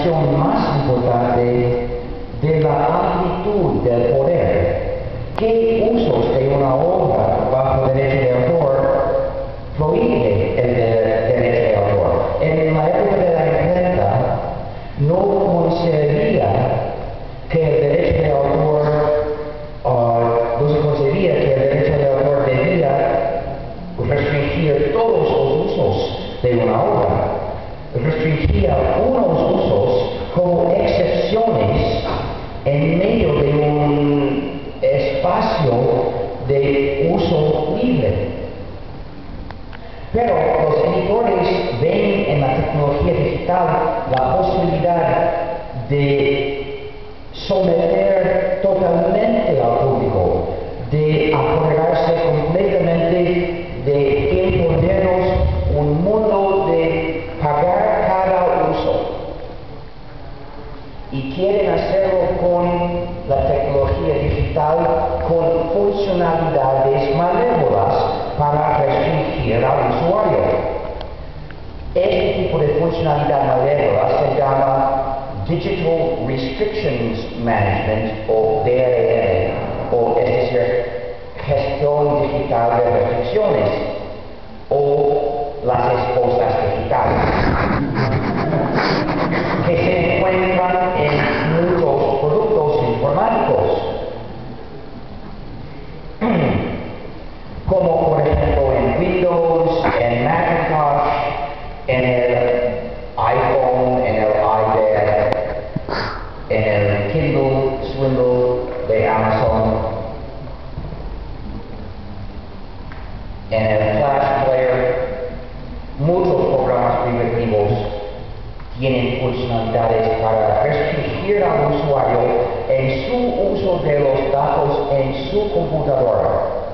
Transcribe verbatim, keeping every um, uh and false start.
definición más importante de la amplitud del poder. ¿Qué usos de una obra bajo derecho de autor prohíbe el de, derecho de autor? En la época de la imprenta no consideraría que el derecho de autor, uh, no se consideraría que el derecho de autor debía restringir todos los usos de una obra. Restringía unos usos como excepciones en medio de un espacio de uso libre. Pero los editores ven en la tecnología digital la posibilidad de someter totalmente al público, de apoderarse completamente, de imponernos un mundo de pagar cada uso. Y quieren hacerlo con la tecnología digital, con funcionalidades malévolas para restringir al usuario. Este tipo de funcionalidad malévola se llama Digital Restrictions Management, o D R M, o es decir, gestión digital de restricciones, o las esposas digitales, que se encuentran en muchos productos informáticos, como por ejemplo en Windows, en Macintosh, en el iPhone, en el iPad, en el Kindle Swindle de Amazon, en el Flash Player. Muchos programas privativos tienen funcionalidades para restringir al usuario en su uso de los datos en su computadora.